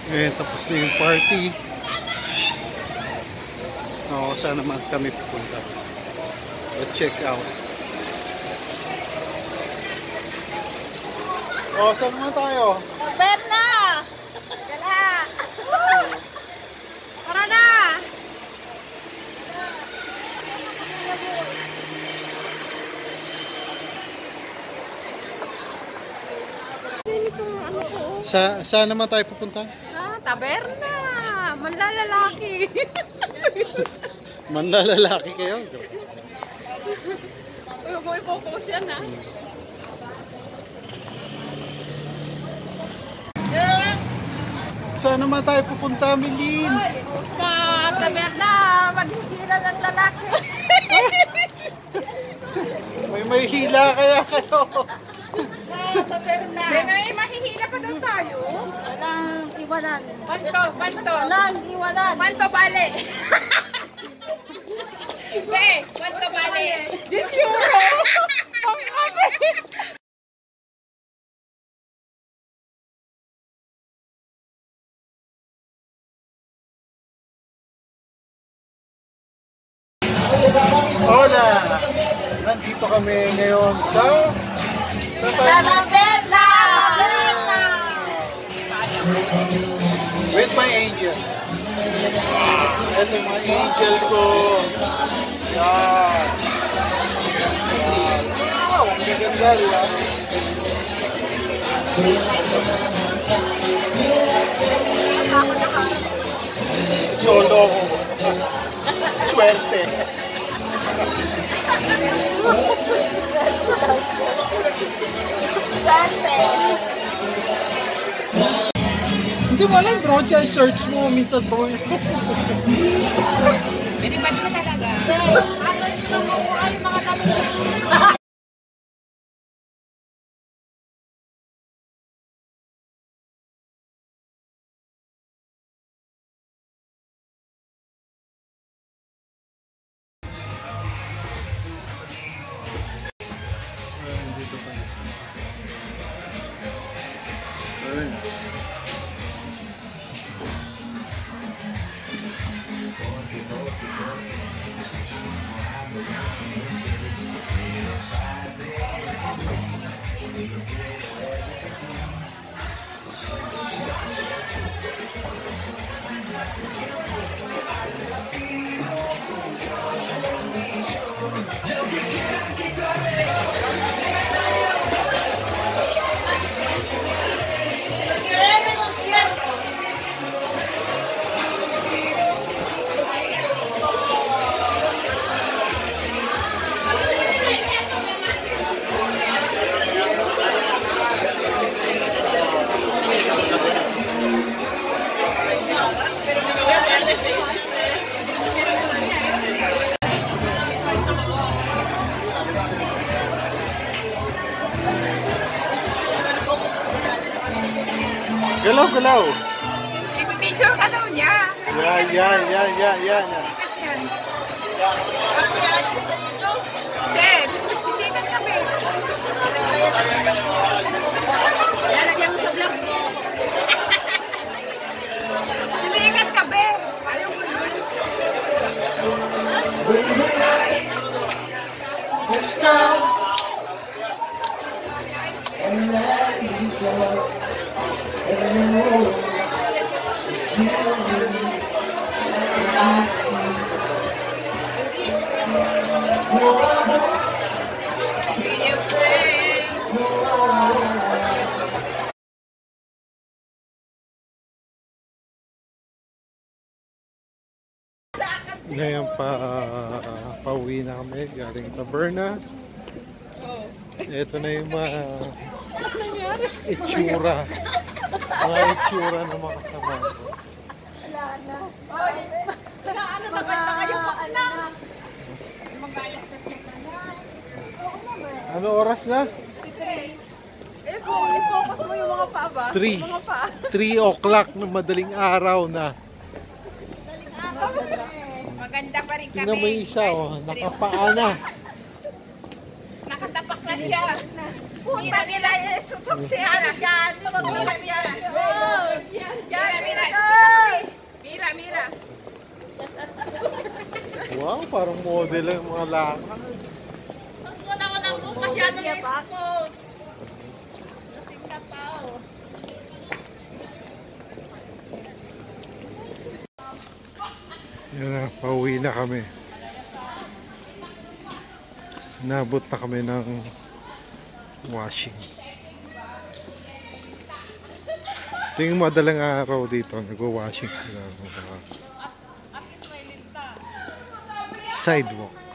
Ngayon tapos na yung party. Oo, saan naman kami pupunta. Let's check out. Oh, saan naman tayo? Berna! Gala! Tara na! Saan naman tayo pupunta? Taberna! Manlalalaki! Manlalalaki kayo? Huwag ko i-focus yan ha. Saan naman tayo pupunta, Melin? Sa taberna, maghihila ng lalaki. May hila kaya kayo. Sa taberna. May mahihila pa daw tayo. Walang iwanan. Panto. Walang iwanan. Panto bale. Panto bale. 10 euro. Ang ate. Hola! Nandito kami ngayon sa Taberna! with my angel. Ito mga angel ko. Yan. Wow, ang gaganda lang. Solo ko. Swerte. Hindi mo alam, bro. Search mo minsan to. Pwede ba ito talaga? Ano yung mga damit? Galaw. Ipipicture ka daw niya. Yan. Sir, sisikat kami. Lalagyan mo sa vlog mo. Sisikat kami. Ayaw mo yun. Let's go. Ngayon pauwi na kami galing Taberna. Ito na yung mga itsura. Mga itsura ng mga kasama ko. Wala na. Ano na kayo? Mag-alas-tas na ka. Ano oras na? I-focus mo yung mga paa ba? 3 o'clock ng madaling araw na. Maganda pa rin kami. Tingnan mo yung isa, nakapaa na. Nakatapak na siya. Punta nila, susok si ano dyan. Yan, mira. parang model lang yung mga lakad. Huwag mo naman ako masyadong expose. Lasing na tao. Yan na, pauwi na kami. Nabot na kami ng washing. Ito yung madalang araw dito, nag-washing sila. Sidewalk.